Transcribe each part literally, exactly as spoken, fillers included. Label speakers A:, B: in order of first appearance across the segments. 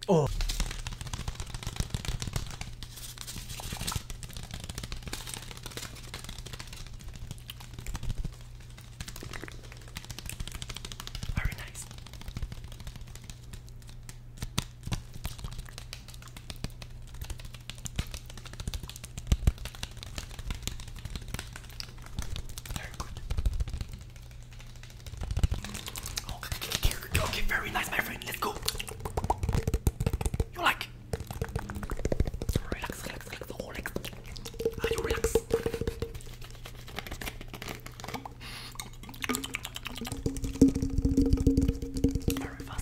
A: Oh. Very nice. Very good. Okay, okay, okay, very nice, my friend. Let's go. You like? Relax, relax, relax. Oh, relax. Are you relax? Very fast.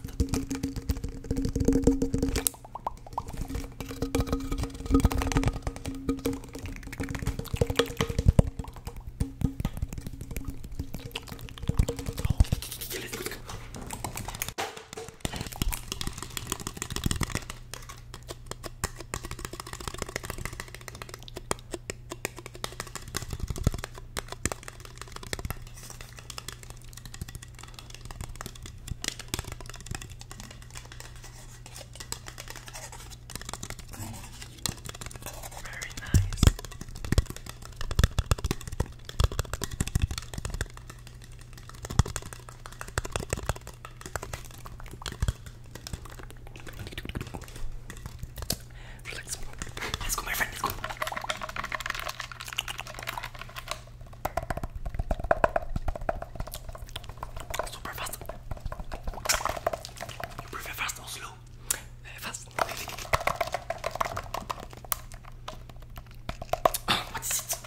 A: Let's go, my friend, let's go. Super fast. You prefer fast or slow? Uh, fast. What is it?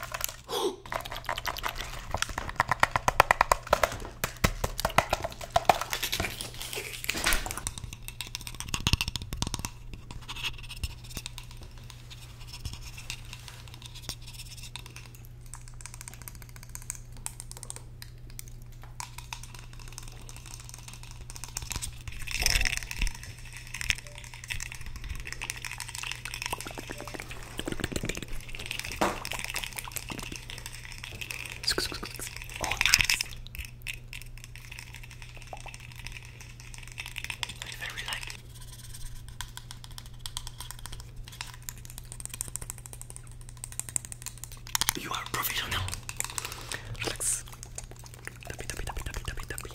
A: Oh, nice. I very like. You are professional. Relax. Tappy, tappy, tappy, tappy, tappy, tappy.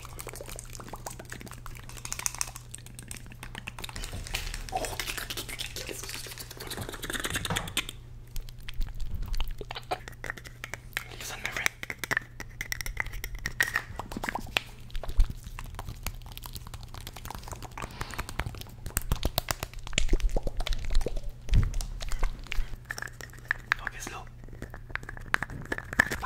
A: Oh. Listen, my friend. Okay, slow.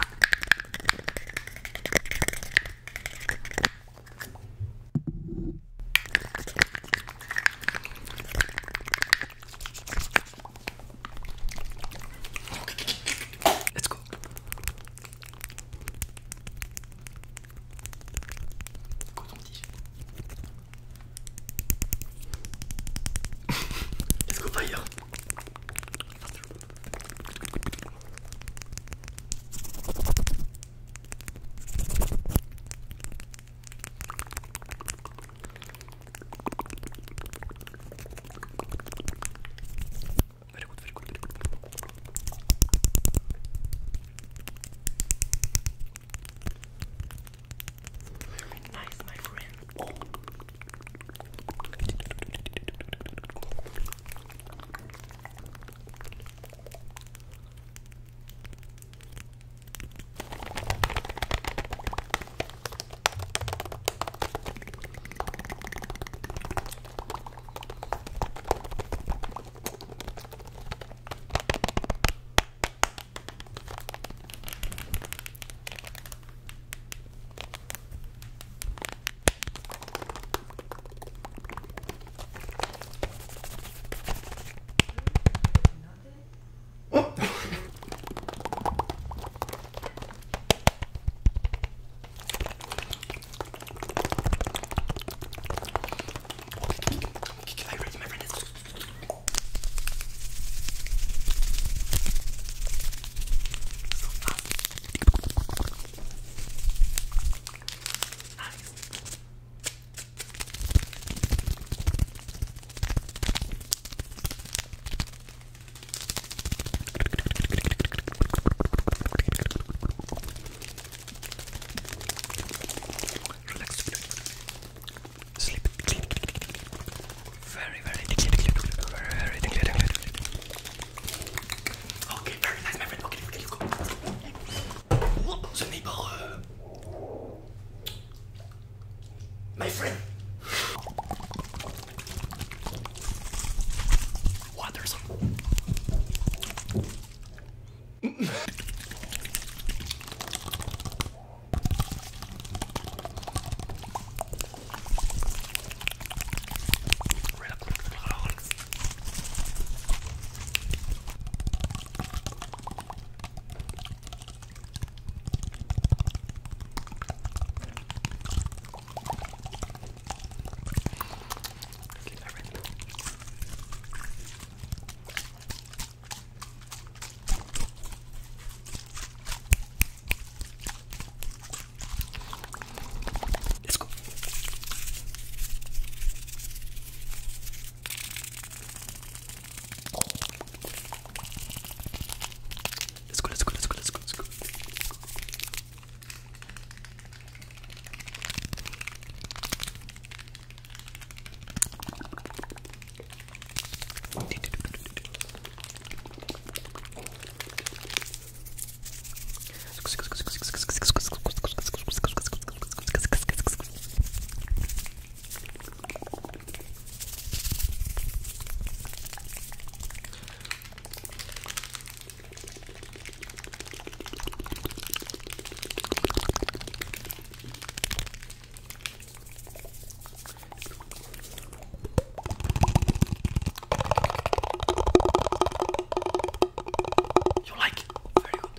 A: You like it? Very good.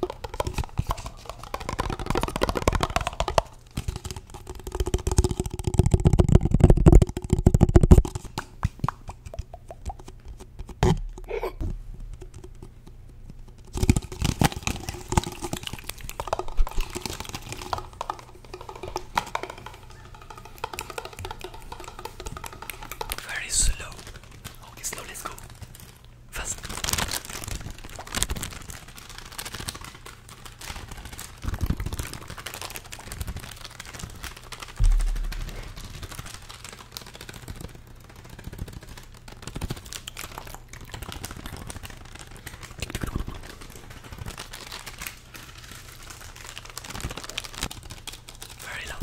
A: Very slow. Okay, slow, let's go. Fast. Very loud.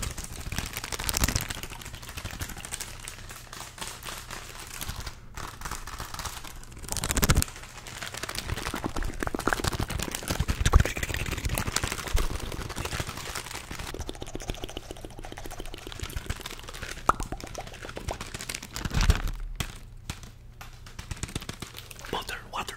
A: Water, water.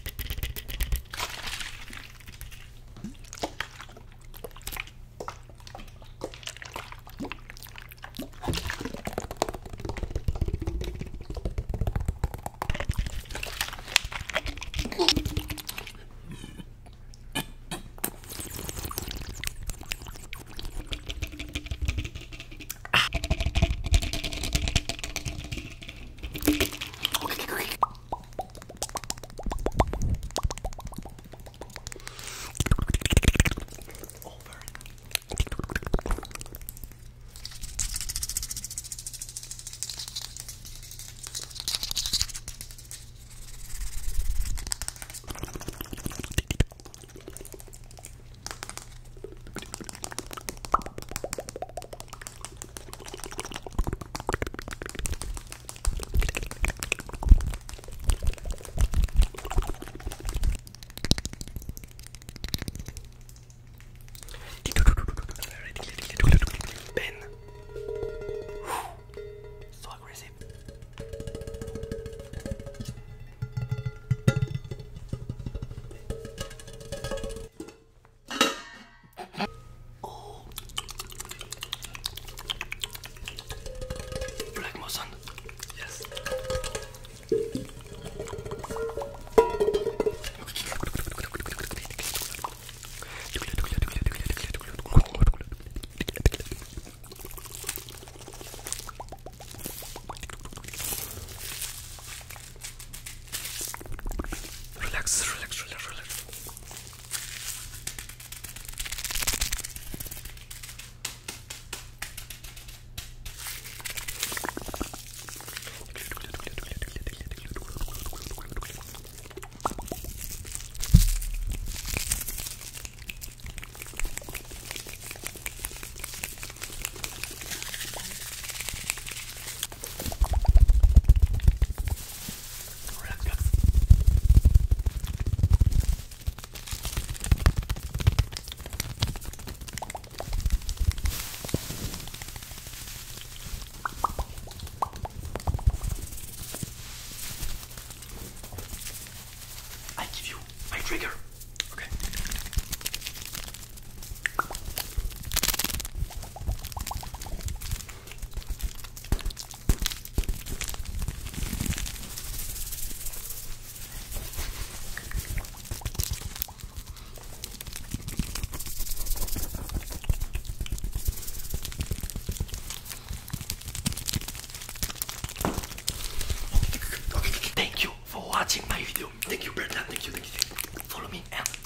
A: Ben. So aggressive. Oh. You like more sun? Yes. Relax, relax, relax, relax. Relax, relax. I give you my trigger. Okay. Thank you for watching my video. Thank you, Bernard. Thank you, thank you. Follow me and